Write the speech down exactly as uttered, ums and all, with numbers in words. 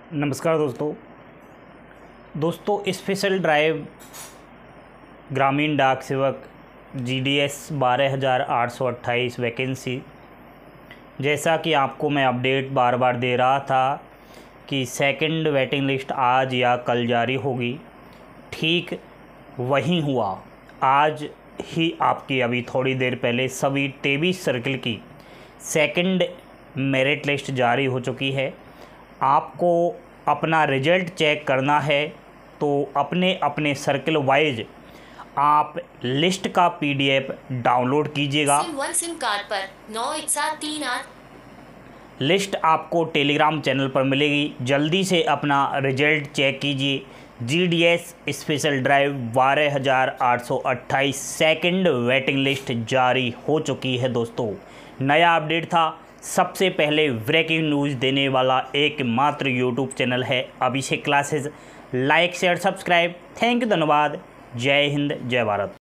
नमस्कार दोस्तों दोस्तों स्पेशल ड्राइव ग्रामीण डाक सेवक जी डी एस बारह हज़ार आठ सौ अट्ठाईस वैकेंसी, जैसा कि आपको मैं अपडेट बार बार दे रहा था कि सेकंड वेटिंग लिस्ट आज या कल जारी होगी, ठीक वही हुआ। आज ही आपकी अभी थोड़ी देर पहले सभी तेईस सर्किल की सेकंड मेरिट लिस्ट जारी हो चुकी है। आपको अपना रिजल्ट चेक करना है तो अपने अपने सर्किल वाइज आप लिस्ट का पीडीएफ डाउनलोड कीजिएगा। सिम वन सिम कार्ड पर नौ एक सात तीन आठ लिस्ट आपको टेलीग्राम चैनल पर मिलेगी। जल्दी से अपना रिजल्ट चेक कीजिए। G D S special drive बारह हज़ार आठ सौ अट्ठाईस सेकेंड वेटिंग लिस्ट जारी हो चुकी है। दोस्तों नया अपडेट था, सबसे पहले ब्रेकिंग न्यूज़ देने वाला एकमात्र यूट्यूब चैनल है Abhishek classes. Like share subscribe. Thank you, धन्यवाद। जय हिंद, जय भारत।